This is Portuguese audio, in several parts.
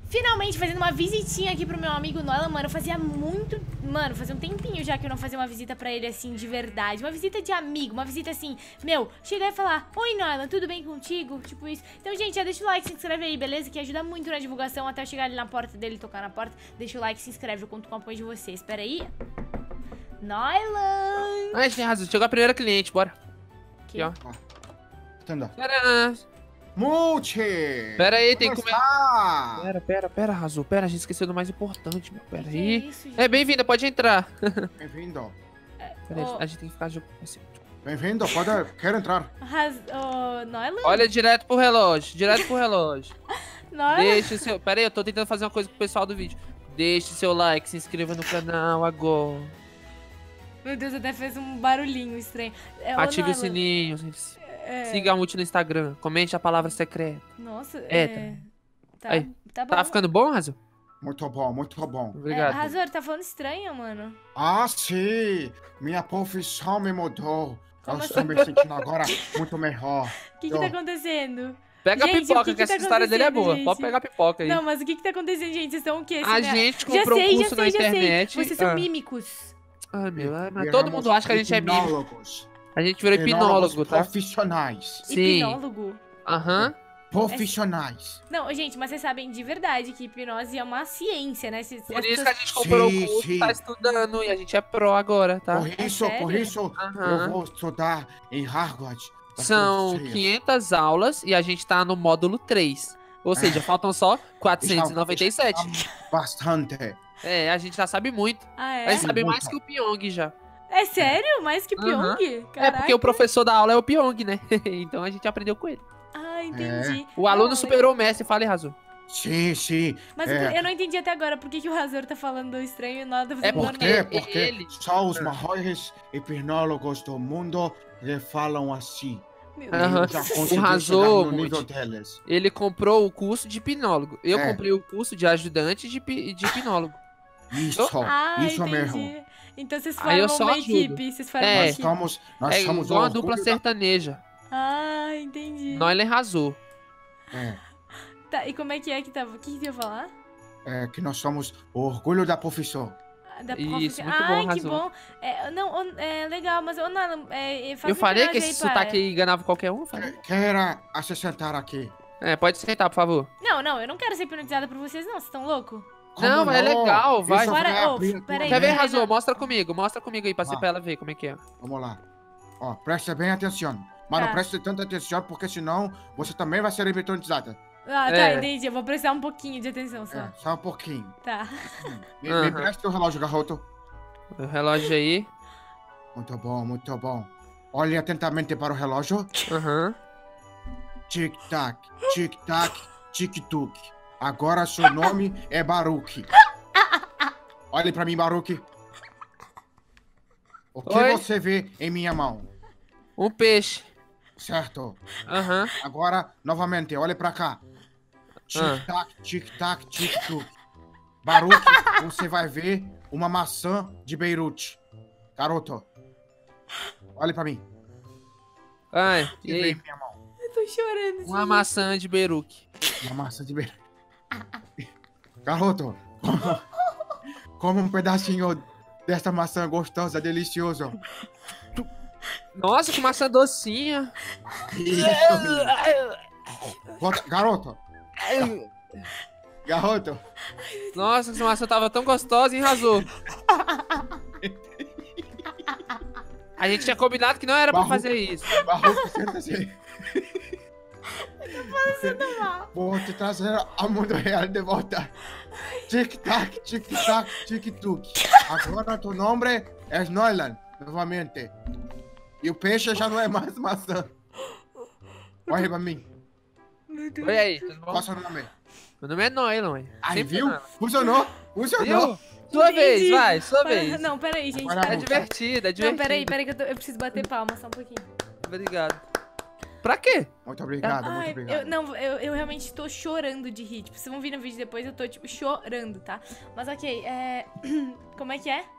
finalmente fazendo uma visitinha aqui pro meu amigo Nolan, mano. Fazia um tempinho já que eu não fazia uma visita pra ele, assim, de verdade. Uma visita de amigo, uma visita assim, meu, chegar e falar: oi, Nolan, tudo bem contigo? Tipo isso. Então, gente, já deixa o like, se inscreve aí, beleza? Que ajuda muito na divulgação, até eu chegar ali na porta dele, tocar na porta. Deixa o like, se inscreve, eu conto com o apoio de vocês. Espera aí. Nolan! Ai, tem razão, chegou a primeira cliente, bora. Que? Aqui, ó. Tanda. Multi! Pera aí, tem que comer. Está? Pera, Razul. Pera, a gente esqueceu do mais importante, meu. Pera Que aí. isso, gente? É, bem-vinda, pode entrar. Bem-vindo. Pera aí, Ô. a gente tem que ficar assim. Bem-vindo, pode... Quero entrar. Nolan? Olha direto pro relógio, Nolan? Deixa o seu... Pera aí, eu tô tentando fazer uma coisa com o pessoal do vídeo. Deixe seu like, se inscreva no canal agora. Meu Deus, até fez um barulhinho estranho. Ative o Nolan, sininho. é, Siga a Multi no Instagram. Comente a palavra secreta. Nossa, Tá, Aí. tá bom. Tá ficando bom, Razul? Muito bom, muito bom. Obrigado. Razor, tá falando estranho, mano. Ah, sim! Minha profissão me mudou. Como Eu estou me sentindo agora muito melhor. O que tá acontecendo? Pega Gente, a pipoca, o que que essa tá história dele é acontecendo, boa. gente? Pode pegar a pipoca aí. Não, mas o que tá acontecendo, gente? Vocês estão o quê? A gente comprou um curso na internet. Vocês são mímicos. Ai, meu, mas Viramos todo mundo acha que a gente é mímico. hipnólogos. A gente virou hipnólogo, tá? Profissionais. Sim. Hipnólogo. Aham. Profissionais. Não, gente, mas vocês sabem de verdade que hipnose é uma ciência, né? Por isso que a gente comprou o curso, sim. tá estudando e a gente é pró agora, tá? Por isso Aham. eu vou estudar em Harvard. São Daqui a uns 500 aulas e a gente tá no módulo 3. Ou seja, faltam só 497. Bastante. É, a já sabe muito. Ah, A é? gente sabe Muito. mais que o Pyong já. É sério? Mais que Aham. Pyong? É porque o professor da aula é o Pyong, né? Então a gente aprendeu com ele. Ah, entendi. O aluno Não, superou o mestre, fala e Razul. Sim. Mas eu não entendi até agora por que o Razor tá falando estranho e nada tá É fazendo porque- normal. Porque ele- só os maiores hipnólogos do mundo lhe falam assim. Meu Aham. Deus. Já O consegui Razor, chegar no Monte. nível deles. Ele comprou o curso de hipnólogo. Eu É. comprei o curso de ajudante de hipnólogo. Isso, Ah, isso entendi. mesmo. Então vocês Aí eu formam só uma ajudo. equipe. Vocês formam É. uma Nós equipe. somos, nós É somos igual o uma dupla orgulho da- sertaneja. Ah, entendi. Nós arrasou. Tá, e como é que tava? O que você ia falar? Que nós somos o orgulho da profissão. Da Isso, prof... muito bom, Ai, que arrasou. bom. É legal, mas eu não. Eu falei que esse sotaque aí enganava qualquer um? Falei. Queira se sentar aqui. É, pode sentar, por favor. Não, eu não quero ser hipnotizada por vocês, não. Vocês estão loucos? Como Não, é legal, vai. Isso Bora, vai ô, abrir a tua peraí. Quer ver, mente. Razou? Mostra comigo aí, pra Ah. ela ver como é que é. Vamos lá. Ó, preste bem atenção. Mas Tá. não preste tanta atenção, porque senão você também vai ser hipnotizada. Ah, tá, É. entendi. Eu vou prestar um pouquinho de atenção só. Só um pouquinho. Tá. Me Aham. preste o relógio, garoto. O relógio aí. Muito bom, muito bom. Olhe atentamente para o relógio. Aham. Tic-tac, tic-tac, tic-tuc. Agora seu nome é Baruque. Olhe pra mim, Baruque. O que Oi? você vê em minha mão? Um peixe. Certo. Aham. Agora, novamente, olhe pra cá. Ah. Tic-tac, tic-tac, tic-tuc. Baruque, você vai ver uma maçã de Beirute. Garoto, olhe pra mim. Ai, O que e vem aí? em minha mão? Eu tô chorando. Uma gente. maçã de beruque. Uma maçã de Beirute. Garoto, como um pedacinho dessa maçã gostosa, delicioso. Nossa, que maçã docinha. Isso, menino. Volta, garoto. Garoto. Nossa, essa maçã tava tão gostosa, hein, Razou? A gente tinha combinado que não era pra Barro- fazer isso. Barroco, senta-se. Vou te trazer ao mundo real de volta. Tic-tac, tic-tac, tic-tuc. Agora tu nome é Nolan, novamente. E o peixe já não é mais maçã. Olha pra mim. Meu Deus. Oi aí, tudo bom? Qual é o seu nome? Meu nome é Nolan. Aí, Sempre viu? Nolan. Funcionou. Funcionou. Viu? Sua Entendi. vez, vai, sua vez. Não, peraí, gente. Agora É peraí. divertido, é divertido. Não, peraí que eu preciso bater palma só um pouquinho. Obrigado. Pra quê? Muito obrigado, muito Ai, obrigado. eu realmente tô chorando de rir. Tipo, vocês vão vir no vídeo depois, eu tô, tipo, chorando, tá? Mas ok, como é que é?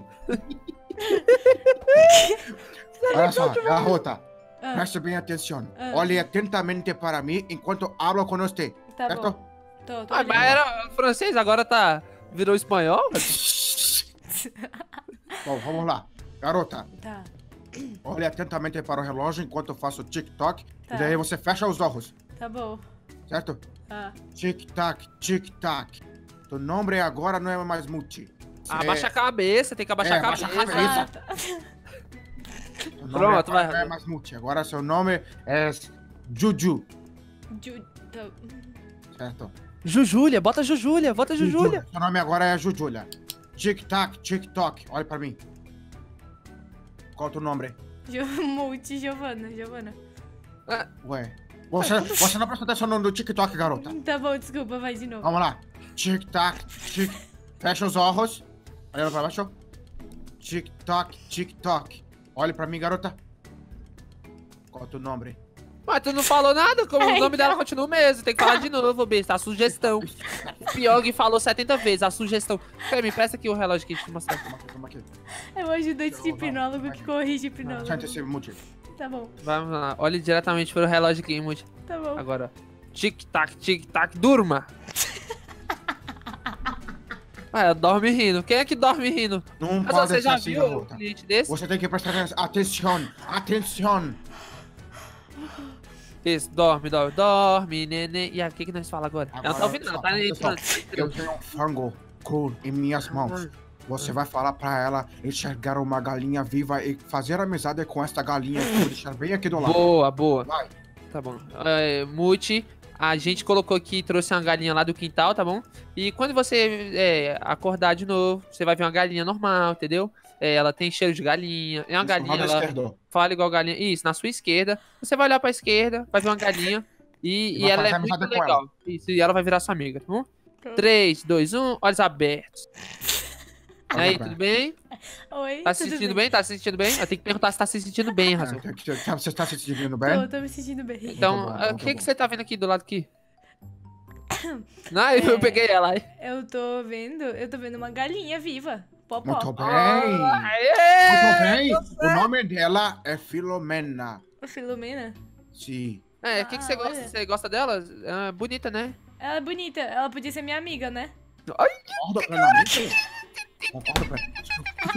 Olha só, garota. Ah, Preste bem atenção. Ah. Olhe atentamente para mim enquanto hablo com você. tá certo? bom. Tô Ah, olhando. mas era francês, agora virou espanhol? Bom, vamos lá. Garota, Tá. olhe atentamente para o relógio enquanto eu faço tic-toc. Tá. E daí você fecha os olhos, Tá bom. certo? Ah. Tic-tac, tic-tac. Tu nome agora não é mais Muti. Abaixa a cabeça, tem que abaixar a abaixa a cabeça. cabeça. Ah, tá. Tu nome Pronto, agora vai. não é mais Muti. Agora seu nome é Juju, Tá. certo? Jujúlia, bota Jujúlia, bota Jujúlia. Seu nome agora é Jujulia. Tic-tac, tic-toc. Olha pra mim. Qual é o teu nome? Multi, Giovana. Ué. Você não prestou atenção no TikTok, garota. Tá bom, desculpa, vai de novo. Vamos lá. Tic-tac, tic. Fecha os olhos. Olha pra baixo. Tic-tac, tic-toc. Olha pra mim, garota. Qual é o teu nome? Mas tu não falou nada, como o nome dela continua o mesmo. Tem que falar de novo, besta. A sugestão. Pyong falou 70 vezes, a sugestão. Peraí, me presta aqui o relógio que a gente mostrar. Toma aqui. É o ajudante de hipnólogo que corrige hipnólogo. Sente esse motivo. Tá bom, Vamos lá, olhe diretamente pro relógio aqui, Muti. tá bom. Agora, tic-tac, durma. Ah, dorme rindo. Quem é que dorme rindo? Não Mas pode você ser já assim, viu um garota. cliente desse? Você tem que prestar atenção. Atenção. Isso, dorme, neném. E aí, o que nós falamos agora? Ela não tá ouvindo, não, tá pessoal, entrando. eu tenho um frango cru em minhas mãos. Você vai falar pra ela enxergar uma galinha viva e fazer amizade com esta galinha que eu vou deixar bem aqui do lado. Boa. Vai. Tá bom. Muti, a gente colocou aqui, trouxe uma galinha lá do quintal, tá bom? E quando você acordar de novo, você vai ver uma galinha normal, entendeu? Ela tem cheiro de galinha. É uma galinha, Lado ela esquerdo. fala igual galinha. Isso, na sua esquerda. Você vai olhar pra esquerda, vai ver uma galinha. E E vai ela fazer é amizade muito com legal. Isso, e ela vai virar sua amiga, tá bom? Tá. 3, 2, 1, olhos abertos. E aí, Olha tudo bem? Oi, Tá se sentindo bem? Tá se sentindo bem? Eu tenho que perguntar se tá se sentindo bem, Razão. Você está se sentindo bem? Tô me sentindo bem. Então, Muito bom, o que bom. você tá vendo aqui do lado aqui? Não, eu peguei ela. Eu tô vendo uma galinha viva. Popó. Muito bem. Aê! Muito bem. O nome dela é Filomena. Filomena? Sim. O que você gosta? olha. Você gosta dela? É bonita, né? Ela é bonita. Ela podia ser minha amiga, né? Concordo plenamente. Concordo plenamente.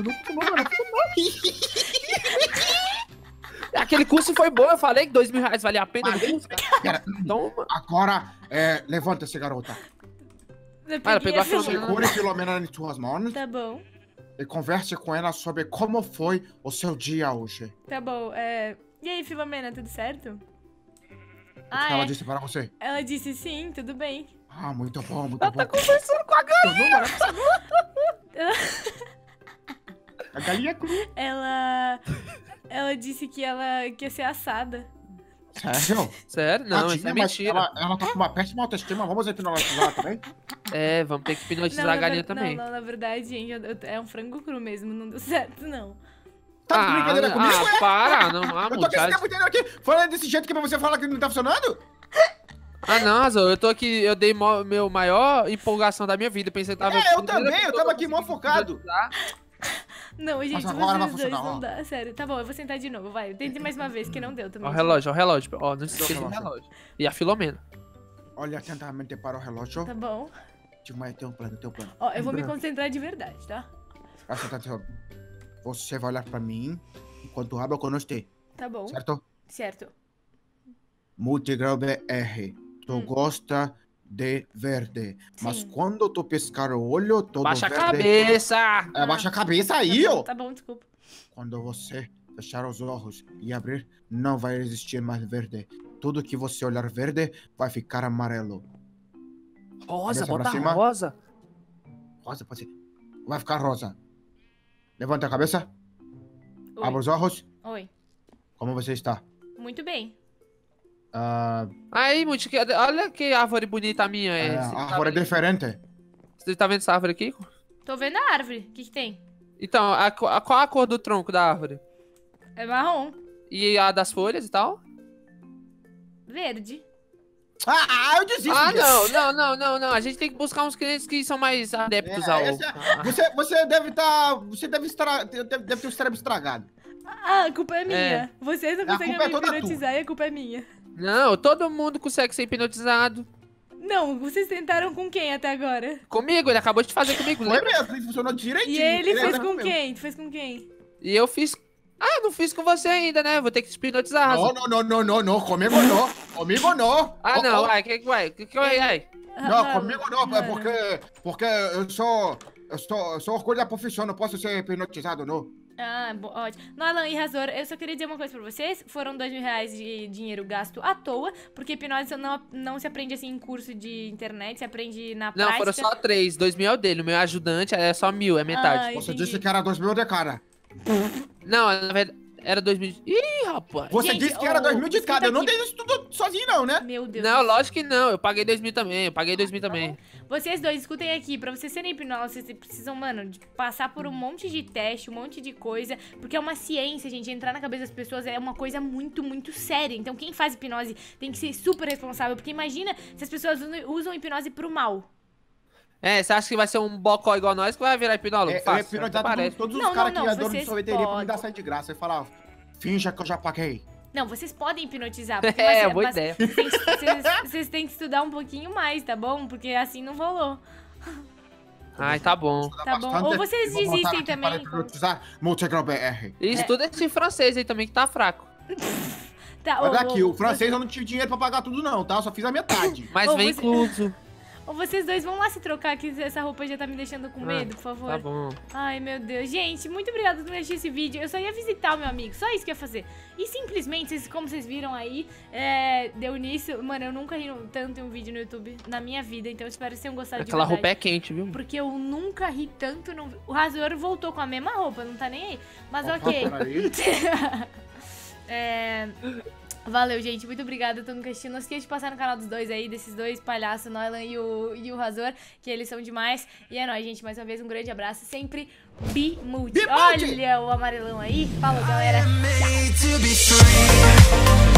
Aquele curso foi bom, eu falei que R$2.000 valia a pena no curso. Pera, Toma. agora, levanta-se, garota. Eu ela peguei pegou a Filomena. Segure Filomena em suas mãos Tá bom, e converse com ela sobre como foi o seu dia hoje. tá bom. E aí, Filomena, tudo certo? O que ela disse para você? Ela disse sim, tudo bem. Ah, muito bom, muito Ela bom. tá conversando com a galinha. A galinha é cru. Ela disse que ela quer ser assada. Sério? Sério? Não, isso Tadinha, é mas mentira. ela tá com uma péssima autoestima. Vamos hipnotizar ela também? Vamos ter que hipnotizar a galinha também. Não, na verdade, gente, é um frango cru mesmo, não deu certo, não. Tá de brincadeira comigo? para, não, Eu tô aqui esse tempo inteiro aqui, falando desse jeito que você fala que não tá funcionando? não, Azul, eu tô aqui, eu dei meu maior empolgação da minha vida, pensei que tava... Eu também, eu tava aqui mó focado. Não, gente, agora vai vocês dois funcionar, não ó. dá, sério. Tá bom, eu vou sentar de novo, vai. Tente mais uma vez, que não deu também. Ó o relógio. Ó, não se esqueça do relógio. relógio. E a Filomena. Olha atentamente para o relógio. Tá bom. Tem um plano. Ó, eu vou me concentrar de verdade, tá? Presta atenção. Você vai olhar pra mim enquanto hablo com você, Tá bom. certo? Certo. Multigrau BR. Tu gosta de verde. Mas Sim. quando tu piscar o olho, todo Baixa a verde... cabeça! Baixa a cabeça aí, ó! Tá bom, desculpa. Quando você fechar os olhos e abrir, não vai existir mais verde. Tudo que você olhar verde vai ficar amarelo. Rosa, Cabeça pra bota cima. rosa. Rosa, pode ser. Vai ficar rosa. Levanta a cabeça. Oi. Abre os olhos. Oi. Como você está? Muito bem. Aí, Muti, olha que árvore bonita a minha. A árvore é diferente. Você tá vendo essa árvore aqui? Tô vendo a árvore. O que tem? Então, qual a cor do tronco da árvore? É marrom. E a das folhas e tal? Verde. Eu desisto. Não. A gente tem que buscar uns clientes que são mais adeptos ao... Você deve ter o cérebro estragado. A culpa é minha. Vocês não A conseguem culpa é me toda hipnotizar e a culpa é minha. Não, todo mundo consegue ser hipnotizado. Não, vocês tentaram com quem até agora? Comigo, ele acabou de fazer comigo, Foi lembra? mesmo, funcionou direitinho. E ele fez Beleza, com meu. quem? Tu fez com quem? E eu fiz... Ah, não fiz com você ainda, né? Vou ter que te hipnotizar. Não, Razão. não, comigo não. Comigo não. Ah, Oh, não, oh. vai, vai. Não, comigo não, Mano. porque eu sou orgulho da profissão, não posso ser hipnotizado, não. Ah, ótimo. Nolan e Razor, eu só queria dizer uma coisa pra vocês. Foram R$2.000 de dinheiro gasto à toa, porque hipnose não se aprende assim em curso de internet, se aprende na Não, prática. foram só 3. 2.000 é o dele. O meu ajudante é só 1.000, é metade. Ai. Você Entendi. disse que era 2.000 de cara. Não, na verdade, era 2.000. Ih, rapaz. Você Gente, disse que era 2.000 de escuta cada. Eu não aqui. dei isso tudo sozinho, não, né? Meu Deus. Não, lógico que não. Eu paguei 2.000 também. Eu paguei 2.000 também. Vocês dois, escutem aqui, pra vocês serem hipnólogos, vocês precisam, mano, de passar por um monte de teste, um monte de coisa, porque é uma ciência, gente, entrar na cabeça das pessoas é uma coisa muito, muito séria. Então quem faz hipnose tem que ser super responsável, porque imagina se as pessoas usam hipnose pro mal. É, você acha que vai ser um bocó igual nós que vai virar hipnólogo? Eu ia Fácil, hipnotizar até parece. todos Não, os caras não, que não, é dono de vocês sorveteria pra me dar podem. sair de graça. Eu falava, finja que eu já paguei. Não, vocês podem hipnotizar. Porque É, boa ideia. Vocês têm que estudar um pouquinho mais, tá bom? Porque assim não rolou. Ai, tá bom. Tá bom. Ou vocês Vou botar desistem aqui também, Para hipnotizar Multigrau BR. Isso tudo é esse francês aí também que tá fraco. Tá, Olha ou- aqui, ou- o francês eu não tive dinheiro pra pagar tudo não, tá? Eu só fiz a metade. Mas Ô, vem você- incluso. Ou vocês dois vão lá se trocar, que essa roupa já tá me deixando com medo, por favor. Tá bom. Ai, meu Deus. Gente, muito obrigada por assistir esse vídeo. Eu só ia visitar o meu amigo, só isso que eu ia fazer. E simplesmente, como vocês viram aí, deu nisso. Mano, eu nunca ri tanto em um vídeo no YouTube na minha vida, então eu espero que vocês tenham gostado Aquela de roupa verdade. é quente, viu? Porque eu nunca ri tanto no... O Razor voltou com a mesma roupa, não tá nem aí. Mas ok. Peraí. Valeu, gente. Muito obrigada a todo mundo que assistiu. Não esqueça de passar no canal dos dois aí, desses dois palhaços, o Nolan e o Razor, que eles são demais. E é nóis, gente. Mais uma vez, um grande abraço. Sempre Bimute. Bimute! Olha o amarelão aí. Falou, galera. Made to be free.